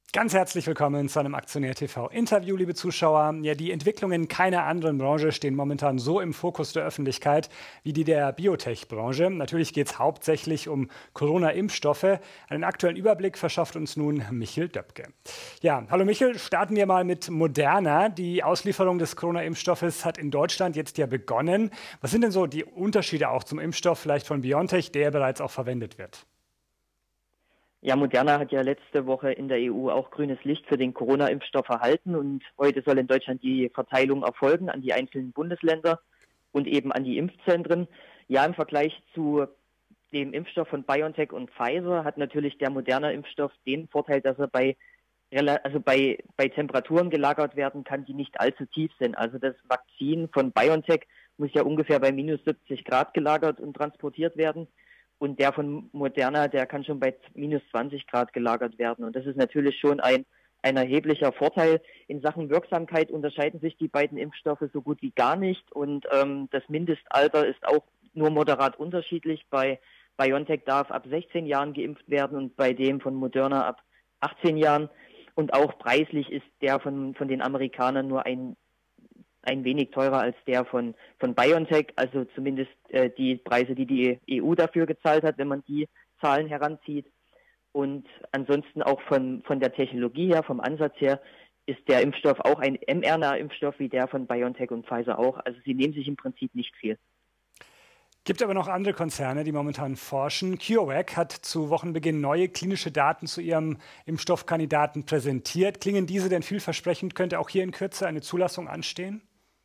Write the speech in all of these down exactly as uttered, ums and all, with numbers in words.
Ganz herzlich willkommen zu einem Aktionär T V Interview, liebe Zuschauer. Ja, die Entwicklungen keiner anderen Branche stehen momentan so im Fokus der Öffentlichkeit wie die der Biotech-Branche. Natürlich geht es hauptsächlich um Corona-Impfstoffe. Einen aktuellen Überblick verschafft uns nun Michel Döpke. Ja, hallo Michel, starten wir mal mit Moderna. Die Auslieferung des Corona-Impfstoffes hat in Deutschland jetzt ja begonnen. Was sind denn so die Unterschiede auch zum Impfstoff vielleicht von BioNTech, der bereits auch verwendet wird? Ja, Moderna hat ja letzte Woche in der E U auch grünes Licht für den Corona-Impfstoff erhalten und heute soll in Deutschland die Verteilung erfolgen an die einzelnen Bundesländer und eben an die Impfzentren. Ja, im Vergleich zu dem Impfstoff von BioNTech und Pfizer hat natürlich der Moderna-Impfstoff den Vorteil, dass er bei, also bei, bei Temperaturen gelagert werden kann, die nicht allzu tief sind. Also das Vakzin von BioNTech muss ja ungefähr bei minus siebzig Grad gelagert und transportiert werden. Und der von Moderna, der kann schon bei minus zwanzig Grad gelagert werden. Und das ist natürlich schon ein, ein erheblicher Vorteil. In Sachen Wirksamkeit unterscheiden sich die beiden Impfstoffe so gut wie gar nicht. Und ähm, das Mindestalter ist auch nur moderat unterschiedlich. Bei BioNTech darf ab sechzehn Jahren geimpft werden und bei dem von Moderna ab achtzehn Jahren. Und auch preislich ist der von, von den Amerikanern nur ein ein wenig teurer als der von, von BioNTech, also zumindest äh, die Preise, die die E U dafür gezahlt hat, wenn man die Zahlen heranzieht. Und ansonsten auch von, von der Technologie her, vom Ansatz her, ist der Impfstoff auch ein mRNA-Impfstoff wie der von BioNTech und Pfizer auch. Also sie nehmen sich im Prinzip nicht viel. Gibt aber noch andere Konzerne, die momentan forschen. CureVac hat zu Wochenbeginn neue klinische Daten zu ihrem Impfstoffkandidaten präsentiert. Klingen diese denn vielversprechend? Könnte auch hier in Kürze eine Zulassung anstehen?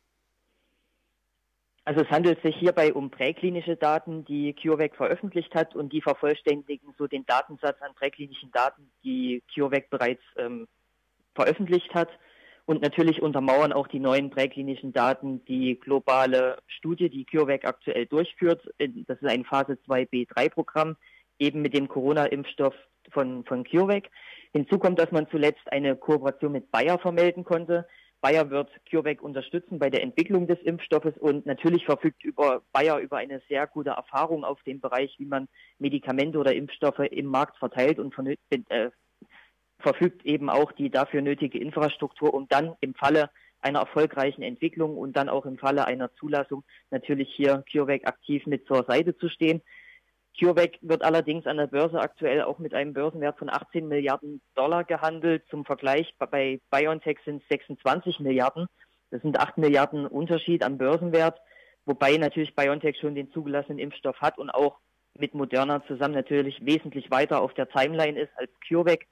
Also es handelt sich hierbei um präklinische Daten, die CureVac veröffentlicht hat und die vervollständigen so den Datensatz an präklinischen Daten, die CureVac bereits ähm, veröffentlicht hat. Und natürlich untermauern auch die neuen präklinischen Daten die globale Studie, die CureVac aktuell durchführt. Das ist ein Phase zwei b drei Programm, eben mit dem Corona-Impfstoff von, von CureVac. Hinzu kommt, dass man zuletzt eine Kooperation mit Bayer vermelden konnte. Bayer wird CureVac unterstützen bei der Entwicklung des Impfstoffes und natürlich verfügt über Bayer über eine sehr gute Erfahrung auf dem Bereich, wie man Medikamente oder Impfstoffe im Markt verteilt und von, äh, verfügt eben auch die dafür nötige Infrastruktur, um dann im Falle einer erfolgreichen Entwicklung und dann auch im Falle einer Zulassung natürlich hier CureVac aktiv mit zur Seite zu stehen. CureVac wird allerdings an der Börse aktuell auch mit einem Börsenwert von achtzehn Milliarden Dollar gehandelt. Zum Vergleich bei BioNTech sind es sechsundzwanzig Milliarden. Das sind acht Milliarden Unterschied am Börsenwert, wobei natürlich BioNTech schon den zugelassenen Impfstoff hat und auch mit Moderna zusammen natürlich wesentlich weiter auf der Timeline ist als CureVac.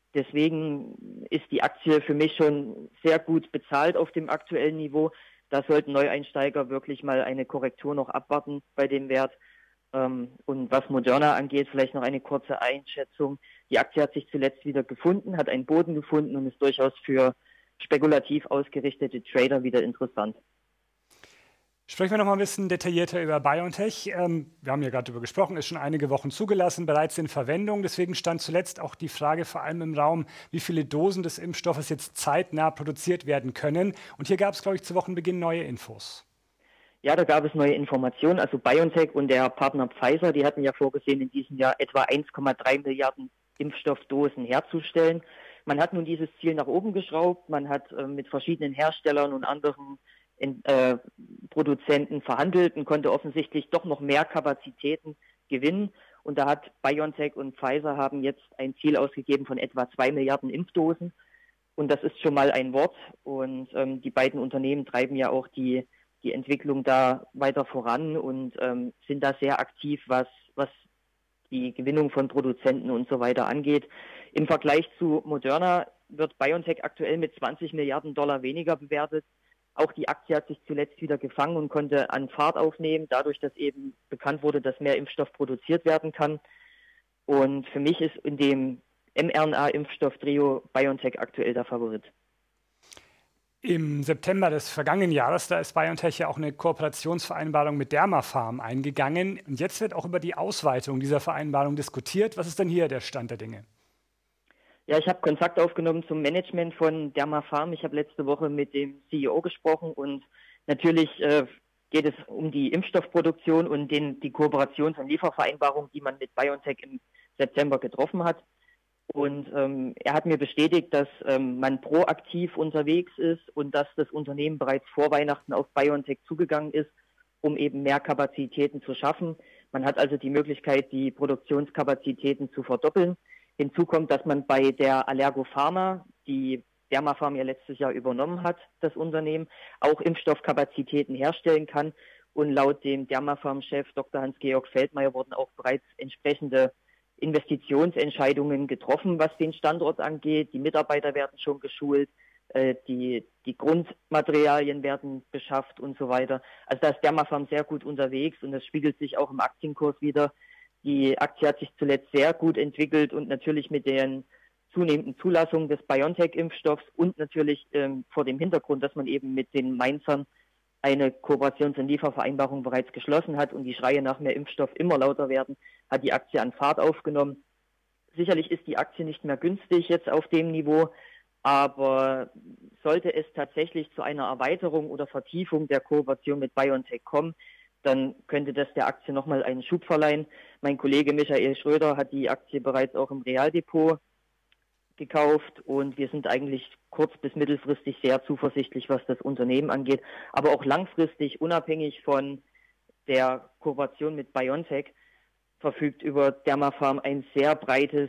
Deswegen ist die Aktie für mich schon sehr gut bezahlt auf dem aktuellen Niveau. Da sollten Neueinsteiger wirklich mal eine Korrektur noch abwarten bei dem Wert. Und was Moderna angeht, vielleicht noch eine kurze Einschätzung. Die Aktie hat sich zuletzt wieder gefunden, hat einen Boden gefunden und ist durchaus für spekulativ ausgerichtete Trader wieder interessant. Sprechen wir noch mal ein bisschen detaillierter über BioNTech. Ähm, wir haben ja gerade darüber gesprochen, ist schon einige Wochen zugelassen, bereits in Verwendung. Deswegen stand zuletzt auch die Frage vor allem im Raum, wie viele Dosen des Impfstoffes jetzt zeitnah produziert werden können. Und hier gab es, glaube ich, zu Wochenbeginn neue Infos. Ja, da gab es neue Informationen. Also BioNTech und der Partner Pfizer, die hatten ja vorgesehen, in diesem Jahr etwa eins Komma drei Milliarden Impfstoffdosen herzustellen. Man hat nun dieses Ziel nach oben geschraubt. Man hat äh, mit verschiedenen Herstellern und anderen in, äh, Produzenten verhandelt und konnte offensichtlich doch noch mehr Kapazitäten gewinnen. Und da hat BioNTech und Pfizer haben jetzt ein Ziel ausgegeben von etwa zwei Milliarden Impfdosen. Und das ist schon mal ein Wort. Und ähm, die beiden Unternehmen treiben ja auch die die Entwicklung da weiter voran und ähm, sind da sehr aktiv, was, was die Gewinnung von Produzenten und so weiter angeht. Im Vergleich zu Moderna wird BioNTech aktuell mit zwanzig Milliarden Dollar weniger bewertet. Auch die Aktie hat sich zuletzt wieder gefangen und konnte an Fahrt aufnehmen, dadurch, dass eben bekannt wurde, dass mehr Impfstoff produziert werden kann. Und für mich ist in dem mRNA-Impfstoff-Trio BioNTech aktuell der Favorit. Im September des vergangenen Jahres, da ist BioNTech ja auch eine Kooperationsvereinbarung mit Dermapharm eingegangen. Und jetzt wird auch über die Ausweitung dieser Vereinbarung diskutiert. Was ist denn hier der Stand der Dinge? Ja, ich habe Kontakt aufgenommen zum Management von Dermapharm. Ich habe letzte Woche mit dem C E O gesprochen und natürlich äh, geht es um die Impfstoffproduktion und den, die Kooperations- und Liefervereinbarung, die man mit BioNTech im September getroffen hat. Und ähm, er hat mir bestätigt, dass ähm, man proaktiv unterwegs ist und dass das Unternehmen bereits vor Weihnachten auf BioNTech zugegangen ist, um eben mehr Kapazitäten zu schaffen. Man hat also die Möglichkeit, die Produktionskapazitäten zu verdoppeln. Hinzu kommt, dass man bei der Allergopharma, die Dermapharm ja letztes Jahr übernommen hat, das Unternehmen, auch Impfstoffkapazitäten herstellen kann. Und laut dem Dermapharm-Chef Doktor Hans-Georg Feldmayer wurden auch bereits entsprechende Investitionsentscheidungen getroffen, was den Standort angeht. Die Mitarbeiter werden schon geschult, äh, die, die Grundmaterialien werden beschafft und so weiter. Also da ist Dermapharm sehr gut unterwegs und das spiegelt sich auch im Aktienkurs wieder. Die Aktie hat sich zuletzt sehr gut entwickelt und natürlich mit den zunehmenden Zulassungen des BioNTech-Impfstoffs und natürlich ähm, vor dem Hintergrund, dass man eben mit den Mainzern eine Kooperations- und Liefervereinbarung bereits geschlossen hat und die Schreie nach mehr Impfstoff immer lauter werden, hat die Aktie an Fahrt aufgenommen. Sicherlich ist die Aktie nicht mehr günstig jetzt auf dem Niveau, aber sollte es tatsächlich zu einer Erweiterung oder Vertiefung der Kooperation mit BioNTech kommen, dann könnte das der Aktie nochmal einen Schub verleihen. Mein Kollege Michael Schröder hat die Aktie bereits auch im Realdepot gekauft und wir sind eigentlich kurz- bis mittelfristig sehr zuversichtlich, was das Unternehmen angeht, aber auch langfristig, unabhängig von der Kooperation mit BioNTech, verfügt über Dermapharm ein sehr breites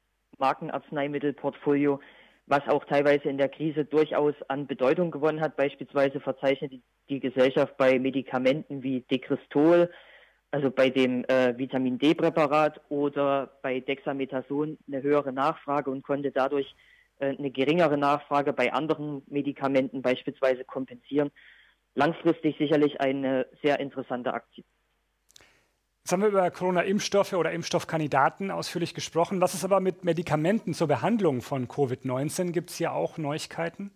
Markenarzneimittelportfolio, was auch teilweise in der Krise durchaus an Bedeutung gewonnen hat. Beispielsweise verzeichnet die, die Gesellschaft bei Medikamenten wie Decristol, also bei dem äh, Vitamin D-Präparat oder bei Dexamethason eine höhere Nachfrage und konnte dadurch äh, eine geringere Nachfrage bei anderen Medikamenten beispielsweise kompensieren. Langfristig sicherlich eine sehr interessante Aktie. Jetzt haben wir über Corona-Impfstoffe oder Impfstoffkandidaten ausführlich gesprochen. Was ist aber mit Medikamenten zur Behandlung von Covid neunzehn? Gibt es hier auch Neuigkeiten?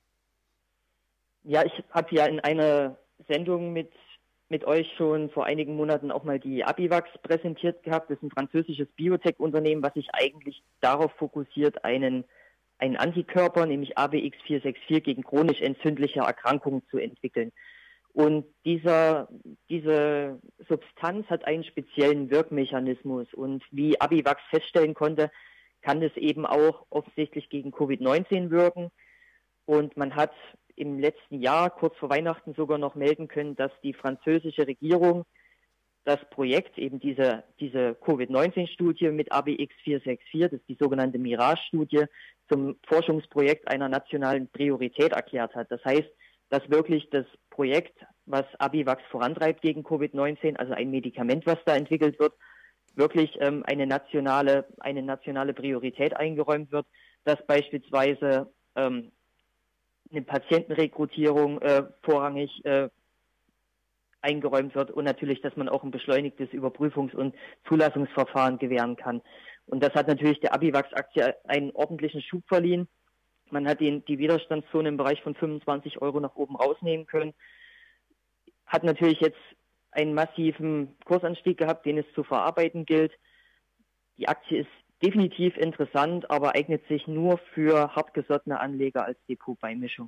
Ja, ich habe ja in einer Sendung mit mit euch schon vor einigen Monaten auch mal die Abivax präsentiert gehabt. Das ist ein französisches Biotech-Unternehmen, was sich eigentlich darauf fokussiert, einen, einen Antikörper, nämlich A B X vier sechs vier, gegen chronisch entzündliche Erkrankungen zu entwickeln. Und dieser, diese Substanz hat einen speziellen Wirkmechanismus. Und wie Abivax feststellen konnte, kann es eben auch offensichtlich gegen Covid neunzehn wirken. Und man hat im letzten Jahr, kurz vor Weihnachten, sogar noch melden können, dass die französische Regierung das Projekt, eben diese, diese Covid neunzehn Studie mit A B X vier sechs vier, das ist die sogenannte Mirage-Studie, zum Forschungsprojekt einer nationalen Priorität erklärt hat. Das heißt, dass wirklich das Projekt, was Abivax vorantreibt gegen Covid neunzehn, also ein Medikament, was da entwickelt wird, wirklich ähm, eine nationale, eine nationale Priorität eingeräumt wird, dass beispielsweise ähm, eine Patientenrekrutierung äh, vorrangig äh, eingeräumt wird und natürlich, dass man auch ein beschleunigtes Überprüfungs- und Zulassungsverfahren gewähren kann. Und das hat natürlich der Abivax-Aktie einen ordentlichen Schub verliehen. Man hat den, die Widerstandszone im Bereich von fünfundzwanzig Euro nach oben rausnehmen können. Hat natürlich jetzt einen massiven Kursanstieg gehabt, den es zu verarbeiten gilt. Die Aktie ist definitiv interessant, aber eignet sich nur für hartgesottene Anleger als Depotbeimischung.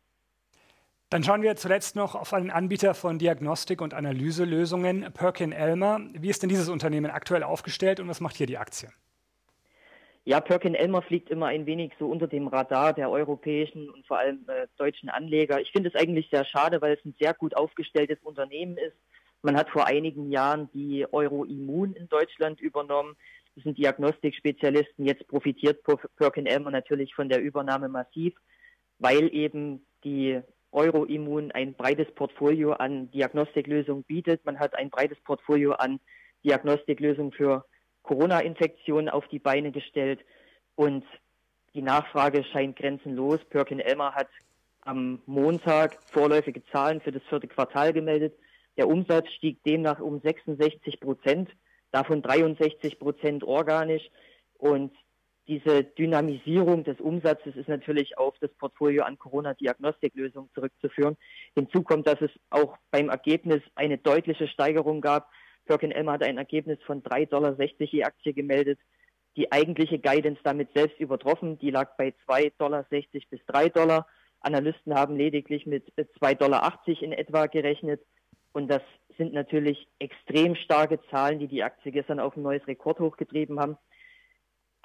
Dann schauen wir zuletzt noch auf einen Anbieter von Diagnostik- und Analyselösungen, PerkinElmer. Wie ist denn dieses Unternehmen aktuell aufgestellt und was macht hier die Aktie? Ja, PerkinElmer fliegt immer ein wenig so unter dem Radar der europäischen und vor allem äh, deutschen Anleger. Ich finde es eigentlich sehr schade, weil es ein sehr gut aufgestelltes Unternehmen ist. Man hat vor einigen Jahren die Euroimmun in Deutschland übernommen. Das sind Diagnostikspezialisten. Jetzt profitiert PerkinElmer natürlich von der Übernahme massiv, weil eben die Euroimmun ein breites Portfolio an Diagnostiklösungen bietet. Man hat ein breites Portfolio an Diagnostiklösungen für Corona-Infektionen auf die Beine gestellt und die Nachfrage scheint grenzenlos. PerkinElmer hat am Montag vorläufige Zahlen für das vierte Quartal gemeldet. Der Umsatz stieg demnach um sechsundsechzig Prozent, davon dreiundsechzig Prozent organisch. Und diese Dynamisierung des Umsatzes ist natürlich auf das Portfolio an Corona-Diagnostiklösungen zurückzuführen. Hinzu kommt, dass es auch beim Ergebnis eine deutliche Steigerung gab. PerkinElmer hat ein Ergebnis von drei Komma sechzig Dollar je Aktie gemeldet. Die eigentliche Guidance damit selbst übertroffen. Die lag bei zwei Komma sechzig bis drei Dollar. Analysten haben lediglich mit zwei Komma achtzig Dollar in etwa gerechnet. Und das sind natürlich extrem starke Zahlen, die die Aktie gestern auf ein neues Rekordhoch getrieben haben.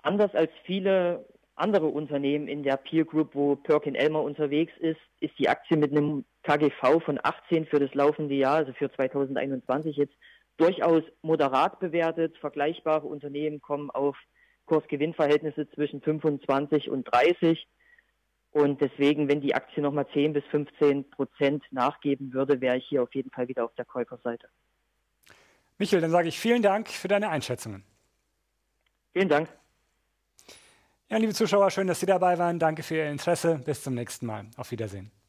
anders als viele andere Unternehmen in der Peer Group, wo Perkin-Elmer unterwegs ist, ist die Aktie mit einem K G V von achtzehn für das laufende Jahr, also für zweitausendeinundzwanzig jetzt, durchaus moderat bewertet. Vergleichbare Unternehmen kommen auf Kurs-Gewinn-Verhältnisse zwischen fünfundzwanzig und dreißig. Und deswegen, wenn die Aktie nochmal zehn bis fünfzehn Prozent nachgeben würde, wäre ich hier auf jeden Fall wieder auf der Käuferseite. Michael, dann sage ich vielen Dank für deine Einschätzungen. Vielen Dank. Ja, liebe Zuschauer, schön, dass Sie dabei waren. Danke für Ihr Interesse. Bis zum nächsten Mal. Auf Wiedersehen.